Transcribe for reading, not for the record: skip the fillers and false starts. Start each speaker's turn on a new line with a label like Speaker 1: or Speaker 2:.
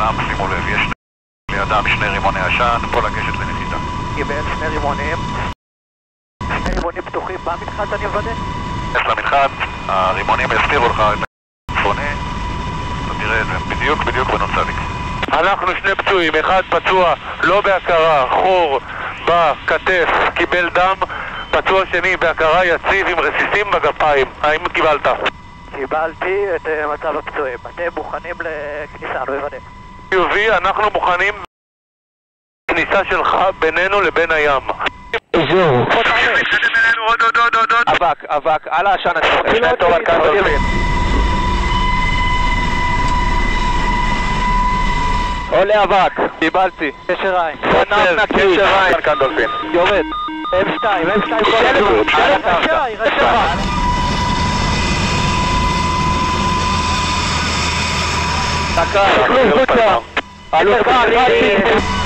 Speaker 1: לידם, שימו לב, יש לידם שני רימוני עשן, פה לגשת לנחיתה.
Speaker 2: קיבל שני רימונים פתוחים במנחת, אני מוודא?
Speaker 1: יש למנחת, הרימונים יסתירו לך את הצפוני, אתה תראה את זה בדיוק בנוצליק.
Speaker 3: אנחנו שני פצועים, אחד פצוע לא בהכרה, חור בכתף, קיבל דם, פצוע שני בהכרה יציב עם רסיסים בגפיים. האם קיבלת?
Speaker 2: קיבלתי את מצב הפצועים. אתם מוכנים לכניסה, אני מוודא?
Speaker 3: חיובי, אנחנו מוכנים כניסה שלך בינינו לבין הים.
Speaker 4: זהו.
Speaker 3: אבק, על העשן אצלכם. שני טוב על כאן דולפין.
Speaker 4: עולה אבק.
Speaker 3: קיבלתי.
Speaker 2: קשר עין.
Speaker 3: קשר עין. כאן דולפין.
Speaker 2: יורד. M2 קשר עין.
Speaker 3: דקה.
Speaker 4: אלופה,